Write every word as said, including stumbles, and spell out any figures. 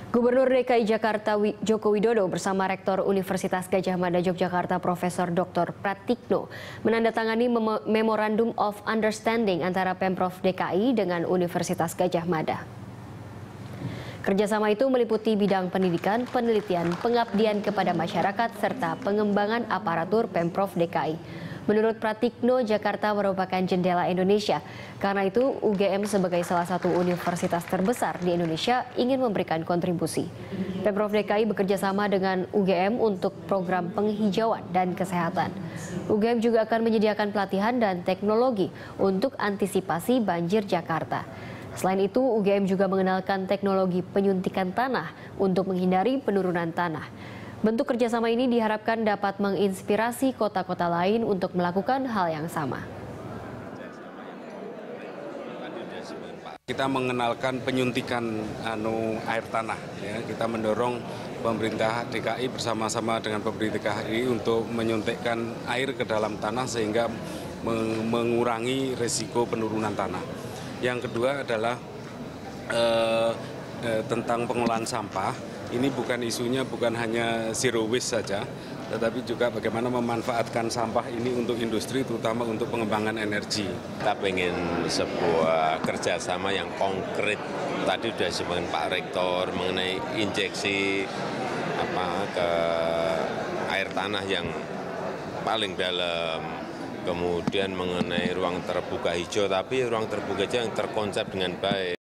Gubernur D K I Jakarta Joko Widodo bersama Rektor Universitas Gadjah Mada Yogyakarta Profesor Doktor Pratikno menandatangani Mem Memorandum of Understanding antara Pemprov D K I dengan Universitas Gadjah Mada. Kerjasama itu meliputi bidang pendidikan, penelitian, pengabdian kepada masyarakat, serta pengembangan aparatur Pemprov D K I. Menurut Pratikno, Jakarta merupakan jendela Indonesia. Karena itu, U G M sebagai salah satu universitas terbesar di Indonesia ingin memberikan kontribusi. Pemprov D K I bekerja sama dengan U G M untuk program penghijauan dan kesehatan. U G M juga akan menyediakan pelatihan dan teknologi untuk antisipasi banjir Jakarta. Selain itu, U G M juga mengenalkan teknologi penyuntikan tanah untuk menghindari penurunan tanah. Bentuk kerjasama ini diharapkan dapat menginspirasi kota-kota lain untuk melakukan hal yang sama. Kita mengenalkan penyuntikan anu air tanah. Ya. Kita mendorong pemerintah D K I bersama-sama dengan pemerintah D K I untuk menyuntikkan air ke dalam tanah sehingga mengurangi risiko penurunan tanah. Yang kedua adalah eh, eh, tentang pengolahan sampah. Ini bukan isunya bukan hanya zero waste saja, tetapi juga bagaimana memanfaatkan sampah ini untuk industri, terutama untuk pengembangan energi. Kita ingin sebuah kerjasama yang konkret. Tadi sudah disebutkan Pak Rektor mengenai injeksi apa ke air tanah yang paling dalam. Kemudian mengenai ruang terbuka hijau, tapi ruang terbuka hijau yang terkonsep dengan baik.